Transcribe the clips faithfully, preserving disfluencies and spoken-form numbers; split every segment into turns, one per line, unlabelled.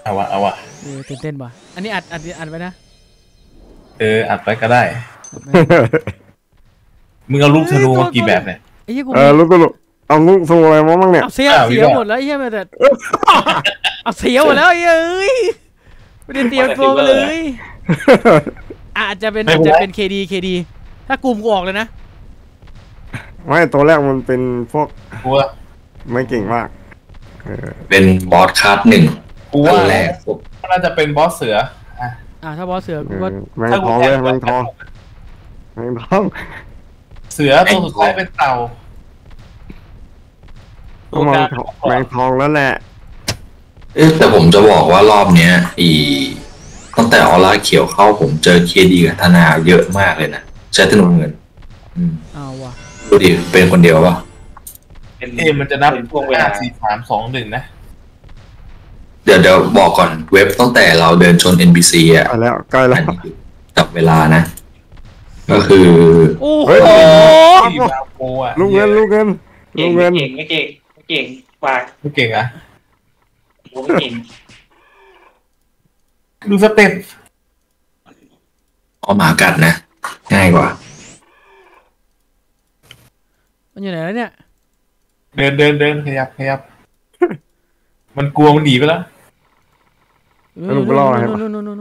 เอาวะเอาวะ
เออตื่นเต้นว่ะอันนี้อัดอัดอัดไว้นะ
เอออัดไว้ก็ได้มึงเอาลูกธนูมากี่แบบเนี่ย
ไอ้เหี้ยกู
เออลูกลูกเอาลูกธนูอะไรมาบ้างเนี่ย
เอาเสียเสียหมดแล้วไอ้เหี้ยแต่เอาเสียหมดแล้วไอ้เอ้ยไม่ได้เตรียมตัวมาเลยอาจจะเป็นอาจจะเป็นเคดีเคดีถ้ากลุ่มกูออกเลยนะ
ไม่ตัวแรกมันเป็นพวก
กูว่า
ไม่เก่งมาก
เป็นบอสคัสหนึ่ง
กูว่าแรกน่าจะเป็นบอสเสือ
อ่าถ้าบอสเสือกูก็
แมงทองเลยแมงทองแมงทอง
เสือตัวสุดท้ายเป็นเต่า
ตัวแมงทองแมงทองแล้วแหละ
เอ๊ะแต่ผมจะบอกว่ารอบเนี้ยอีตั้งแต่ออร่าเขียวเข้าผมเจอเคดีกับธนาเยอะมากเลยนะใช้ธนูเงินอืม
เอาว่ะ
ดูดิเป็นคนเดียวป่ะ
เอ๊ะมันจะนับพวกเวลาสี่สามสองหนึ่งนะ
เดี๋ยวเดี๋ยวบอกก่อนเว็บตั้งแต่เราเดินชน เอ็น พี ซี อ่ะ
ใกล้แล้วใกล้แล้ว
จับเวลานะก็คือ
โอ้โห
ลูกเงินลูกเงินลูกเงิน
เก่งไม่เก่งไม่เก่งฝาก
ไม่เก่งอ่ะ
ผมไม่เก่ง
ดูสเต็ป
เอาหมากัดนะง่ายกว่า
มันอยู่ไหนแล้วเนี่ย
เดินเดินเดินขยับขยับมันกลัวมันหนีไปแล้ว
ลูกไปรออะไร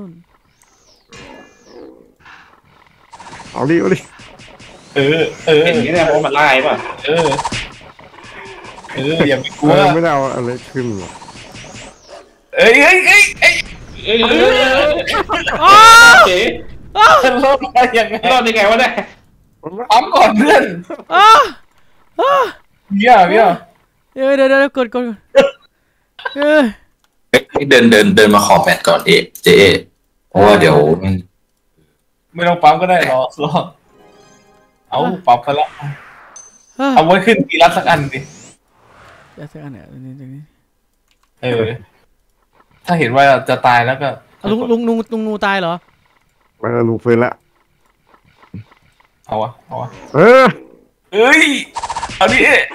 เอาดิเอาดิ
เออเออ
อย่างนี้เนี่ยผมมันไล่ป่ะ
เออเอออย่าไปกลัว
ไม่ได้เอาอะไรขึ้นหรอก
เอ้ยเอ้ยเอ้ยเอ้ย
เอ้ย
อ๋อ
รอดได้ยังไง
รอดได้ไงวะเนี่ย
ปั๊มก่อนเพื่อน
อ๋อ
เบี้ยเบี้ย
เออเดี๋ยวเดี๋ยวกดกดเออ
เดินเดินเดินมาขอแบตก่อนเอเจเอเพราะว่าเดี๋ยว
ไม่ต้องปั๊มก็ได้รอรอเอาปั๊มไปแล้วเอาไว้ขึ้นกีรัสสักอันดิ
สักอันเนี่ยนี่ตรงนี้
เออถ้าเห็นว่าจะตายแล้วก็
ลุงลุงลุงลุงนูตายเหรอ
ไม่ลุงฟื้นแล้ว
เอาวะเอาวะ
เออ
เอ้ยเอาดิเอ้ย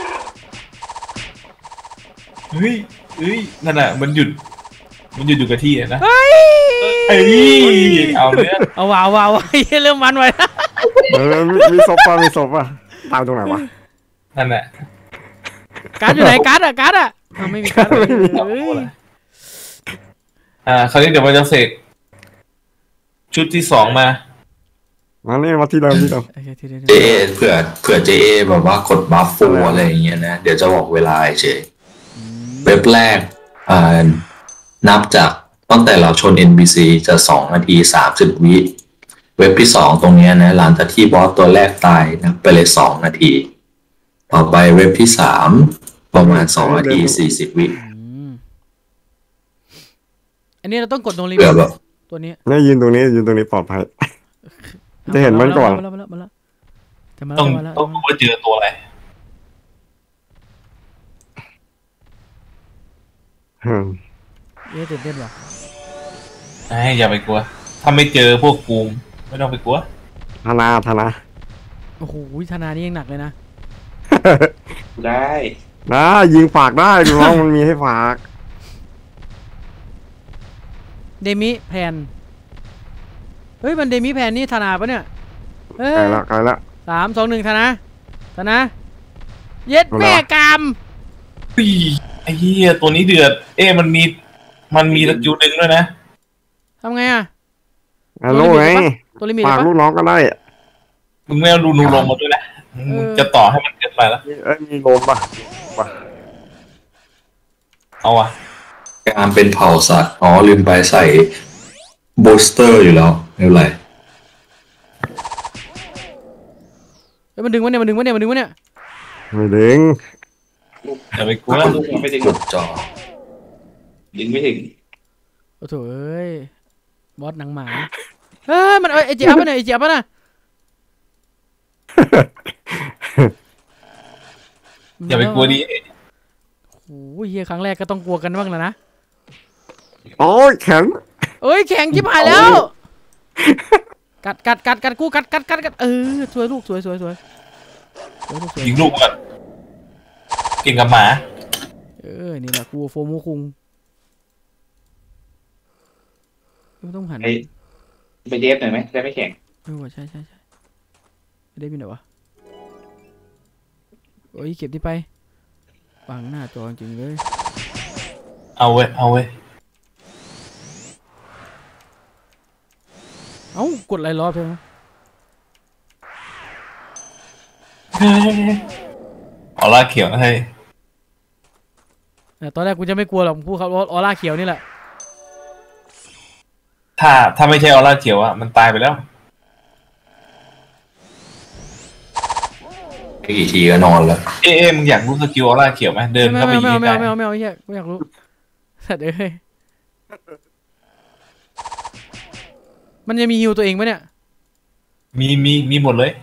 เฮ้ยเฮ้ยนั่นน่ะมันหยุดมันหยุดอยู่กับที่นะ
เฮ้ย
เอ้ยเอาเนี้ย
เอาว้าวว้าวเริ่มมันไว้
เออมีศพป่ะมีศพป่ะตามตรงไหนวะ
นั่นแหละ
การ์ดอยู่ไหนการ์ดอะการ์ดอะไม่มีการ์ดเลย
อ่าคราวนี้เดี๋ยวมันจะเสกชุดที่สองมา
มาเนี่ยมาที่เดิมที่เดิม
เจเผื่อเผื่อเจแบบว่ากดบัฟฟูอะไรอย่างเงี้ยนะเดี๋ยวจะบอกเวลาเฉยเว็บแรกอ่านับจากตั้งแต่เราชน เอ็น พี ซี จะสองนาทีสามสิบวิเว็บที่สองตรงนี้นะหลังจากที่บอสตัวแรกตายนะไปเลยสองนาทีต่อไปเว็บที่สามประมาณสองนาทีสี่สิบวิ
อันนี้เราต้องกดตรงนี้ตัวนี้
นี่ยืนตรงนี้ยืนตรงนี้ปลอดภัยจะเห็นมันก่อน
ต้องต้องรู้ว่าเจอตัวอะไร
เอ๊ะตื่นเต้นว่ะ
ไอ้อย่าไปกลัวถ้าไม่เจอพวกกูไม่ต้องไปกลัว
ธนาธนา
โอ้โหธนานี่ยังหนักเลยนะ
ได้
นะยิงฝากได้ดูน้องมันมีให้ฝาก
เดมิแพนเฮ้ยมันเดมิแพนนี่ธนาปะเนี่ย
ใกล้ละใกล้ละ
สามสองหนึ่งธนาธนาเย็ดแม่กาม
ปีไอ้เหี้ยตัวนี้เดือดเอ๊ะมันมีมันมีตะกิวดึงด้วยนะ
ทำไงอ่ะ
ฮัลโหลไง
ตัวลิมิต
ฝากลูกน้องก็ได้
มึงไม่เอาลูนูลงมาด้วยนะจะต่อให้มันเกินไปแล้ว
เอ้ยมีลมป่ะ
เอาอะ
การเป็นเผ่าสัตว์อ๋อลืมไปใส่บูสเตอร์อยู่แล้วไม่เป็นไร
เฮ้ยมันดึงวะเนี่ยมันดึงวะเนี่ยมันดึงวะเนี่ย
ไม่ดึง
อย่าไปกลัว
ไม่ดึง
กดจอ
ดึงไม่ถึง
โอ้โถเอ้ยบอสหนังหมาเฮ้ยมันไอเจี๊ยบปะเนี่ยไอเจี๊ยบปะน่ะ
อย่าไปกลัวดิ
โอ้ยเฮียครั้งแรกก็ต้องกลัวกันบ้างแล้วนะ
โอ้ยแข็ง
เอ้ยแข็งชิบหายแล้วกัดกัดกัดกัดกูกัดกัดกัดกัดเออสวยลูกสวยสวยสวย
ยิงลูกก่อนเก่งกับหมา
เออนี่แหละกูโฟมูคุงไม่ต้องหัน
ไปไปเดฟหน่อยไหมได้ไม่แข็ง
เออว่ะใช่ใช่ใช่ได้มีไหนวะโอ้ยเก็บที่ไปบังหน้าจอจริงเลย
เอาเว้ยเอาเว้ย
เอ้ากดอะไรรอบใช่ไหม
เฮ้ยออร่าเขียวให้
ตอนแรกกูจะไม่กลัวหรอกพูดครับออร่าเขียวนี่แหละ
ถ้าถ้าไม่ใช่ออร่าเขียวอะมันตายไปแล้ว
ไม่กี่ทีก็นอนแล้ว
เอ๊ะมึงอยากรู้สกิลออร่าเขียวไหมเดิน
ไม่
เข้าไป
ไม่
ยิง
ไม่
ได้
ไม่ไม่ไม่ไม่ไม่อยากรู้สัตว์เอ้ยมันจะมีฮิวตัวเองไหมเนี่ย
มีมีมีหมดเลย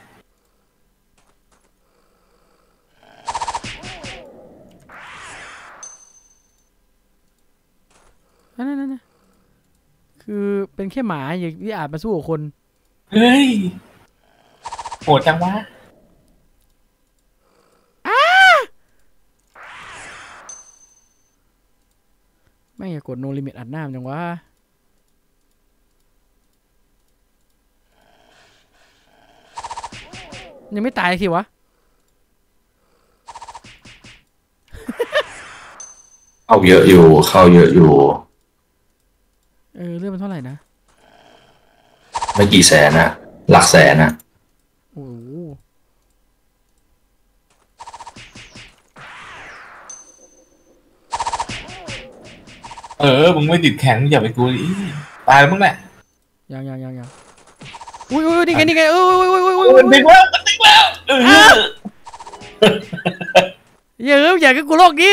นั่นนั่นคือเป็นแค่หมาอย่างที่อาจมาสู้กับคน
เฮ้ยโหดจังวะ
ไม่อยากกดโนลิมิตอัดหน้ามันจังวะยังไม่ตายทีวะ
เข้าเยอะอยู่เข้าเยอะอยู่
เออเรื่องมันเท่าไหร่นะ
ไม่กี่แสนนะหลักแสนนะ
โอ้โห
เออมึงไม่ติดแข็งอย่าไปกลัวดิตายแล้วมึงแหละ
ยังยังยังยังอุ้ยอุ้ยนี่ไงนี่ไงเอออุ้ยอุ้ยอุ้ยอุ้ย
มันดึงแล้วมันดึงแล้วเออ
อย่าเอออย่ากับกูโลกงี้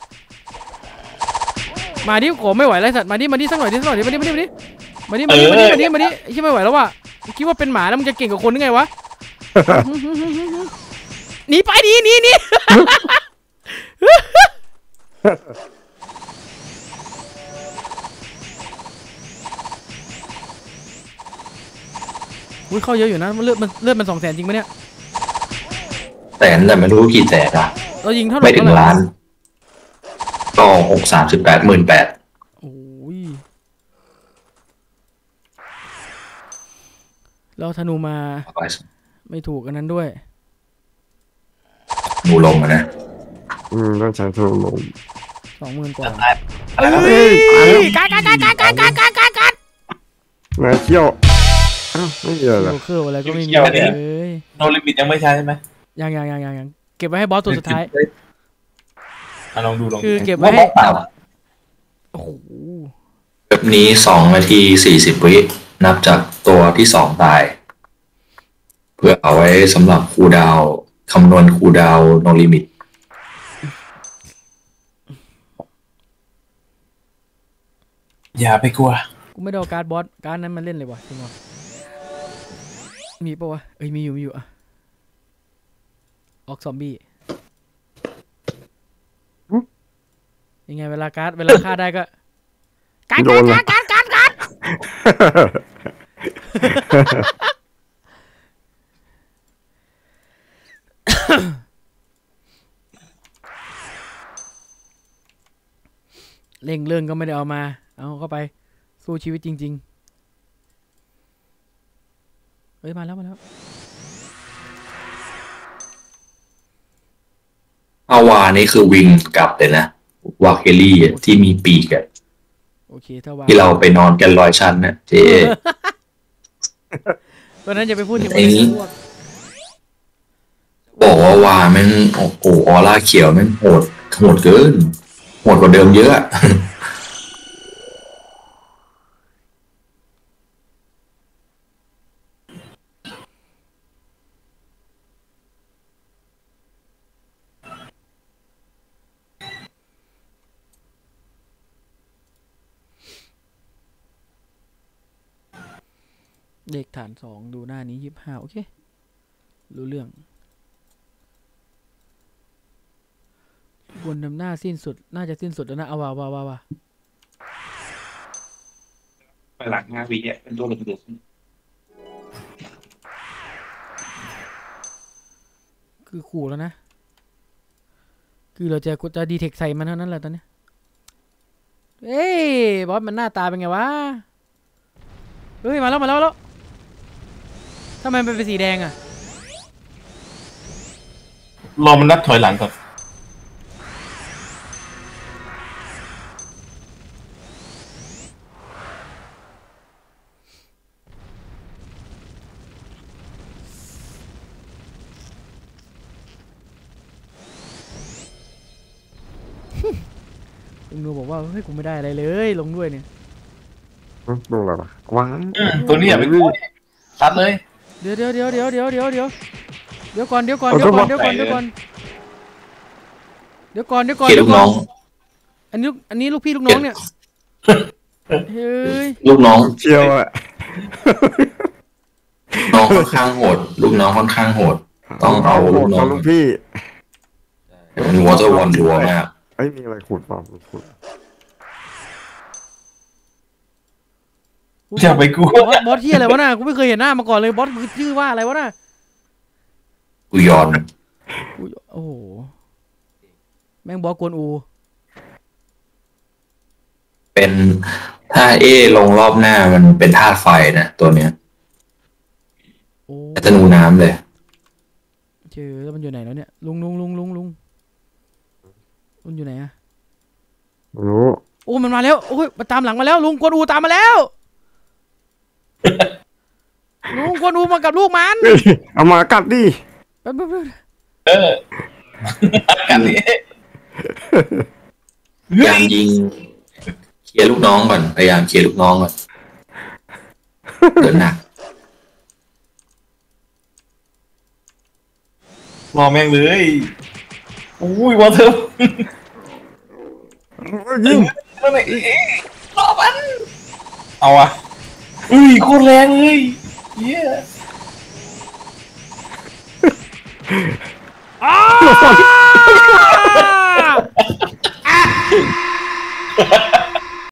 มาดิโขไม่ไหวแล้วสัตว์มาดิมาดิสักหน่อยดิสักหน่อยดิมาดิมาดิมาดิมาดิมาดิมาดิมาดิมาดิไอ้ที่ไม่ไหวแล้วว่ะคิดว่าเป็นหมาแล้วมึงจะเก่งกว่าคนได้ไงวะหนีไปหนีหนีหนีอุ้ยเข้าเยอะอยู่นะเลือดมันเลือดมันสองแสนจริงปะเนี่ย
แสนแต่ไม่รู้กี่แสนนะ
เรายิงเท่าไหร่
ไม่ถึงล้านก็หกสามสิบแปดหมื่นแปด
โอ้ยเราธนูมาไม่ถูกกันนั้นด้วย
มูลงอะนะ
อืมต้องใช้โทรลม
สองหมื่นกว่า
ตาย
เอ้ยการการการการการการการการ
นายเที่ยวอ้าวไม่เยอะเหรอ
โลเคอร์อะไรก็ไม่มีเลย
โนลิมิตยังไม่ใช่ใช่ไหม
ยังยังยังยังยังเก็บไว้ให้บอสตัวสุดท้าย
อ่ะลองดูลอง
คือเก็บไว้ให้
เปล่า
โอ้โห
แบบนี้สองนาทีสี่สิบวินับจากตัวที่สองตาย เพื่อเอาไว้สำหรับคูลดาวน์คำนวณคูลดาวน์โนลิมิต
อย่าไปกลัว
กูไม่ได้เอาการ์ดบอสการ์ดนั้นมันเล่นเลยวะจริงวะมีปะวะเอ้ยมีอยู่มีอยู่อะออกซอมบี้ยังไงเวลาการ์ดเวลาฆ่าได้ก็การ์ดการ์ดการ์ดการ์ดการ์ดเล่งเรื่องก็ไม่ได้เอามาเอาเข้าไปสู้ชีวิตจริงๆเฮ้ยมาแล้วมาแล้ว
อาวานี่คือวิงกลับเลยนะวาเคลลี่อะที่มีปีกอะ
โอเคถ้าวาง
ที่เราไปนอนกันลอยชั้นนะเจ๊
ตอนนั้นอย่าไปพูดถึง
ไอ้นี้ บอกว่าวาแม่งโอ้โหออร่าเขียวแม่งโหดโหดเกินโหดกว่าเดิมเยอะ
เด็กฐานสองดูหน้านี้ยี่สิบห้าโอเครู้เรื่องบนนำหน้าสิ้นสุดน่าจะสิ้นสุดแล้วนะเอาว่าว่าว่าว่า
ไปหลังห้าวิอ่ะเป็นตัวเหลือง
คือขู่แล้วนะคือเราจะจะดีเทคใส่มันเท่านั้นแหละตอนนี้เอ้ยบอสมันหน้าตาเป็นไงวะเฮ้ยมาแล้วมาแล้วมาแล้วทำไมมันเป็นสีแดงอ่ะ
รอมันนับถอยหลังก่อน
ลุงนูบอกว่าเฮ้ยกูไม่ได้อะไรเลยลงด้วยเนี่ย
ดูอะไรวะว้าว
อืมตัวนี้อย่าไปกลัวซัดเลย
เดี๋ยวเดี๋ยวเดี๋ยวเดี๋ยวเดี๋ยวเดี๋ยวเดี๋ยวเดี๋ยวก่อนเดี๋ยวก่อนเดี๋ยวก่อนเดี๋ยวก่อนเดี๋ยวก่อนเดี๋ยวก่อนเดี๋ยวก่อน
เขียลูกน้อง
อันนี้อันนี้ลูกพี่ลูกน้องเนี่ยเฮ้ย
ลูกน้อง
เชียวอ่ะ
น้องค่อนข้างโหด ลูกน้องค่อนข้างโหด ต้องเอาลูกน้อง
ลูกพี่
มันวอเตอร์วอนรัวมาก
เอ้ยมีอะไรขุดเปล่าขุด
อย่าไปกลัว
บอสบอสที่อะไรวะน่ะกูไม่เคยเห็นหน้ามาก่อนเลยบอสคือชื่อว่าอะไรวะน่ะ
กุยอน
อุ๊ยโอ้โหแม่งบอสกวนอู
เป็นถ้าเอลงรอบหน้ามันเป็นธาตุไฟนะตัวเนี้ย
โอ้
ธนูน้ำเลย
เจอแล้วมันอยู่ไหนแล้วเนี่ยลุงลุงลุงลุงลุงมันอยู่ไหนอะ
รู้
โอ้มันมาแล้วโอ้ยมันตามหลังมาแล้วลุงกวนอูตามมาแล้วลุงกวนอูมากับลูกมัน
เฮ้ยเอามากัดดิ
แป๊บแป๊บแป๊บ
เออกันนี้
พยายามยิงเคลียร์ลูกน้องก่อนพยายามเคลียร์ลูกน้องก่อนเดินหนัก
รอแม่งเลยอุ้ยวอเตอร์
ยิง
นั่นไงเอ๊ะรอมันเอาอะอุ้ยโคตรแรงเลยเย้
อ้าว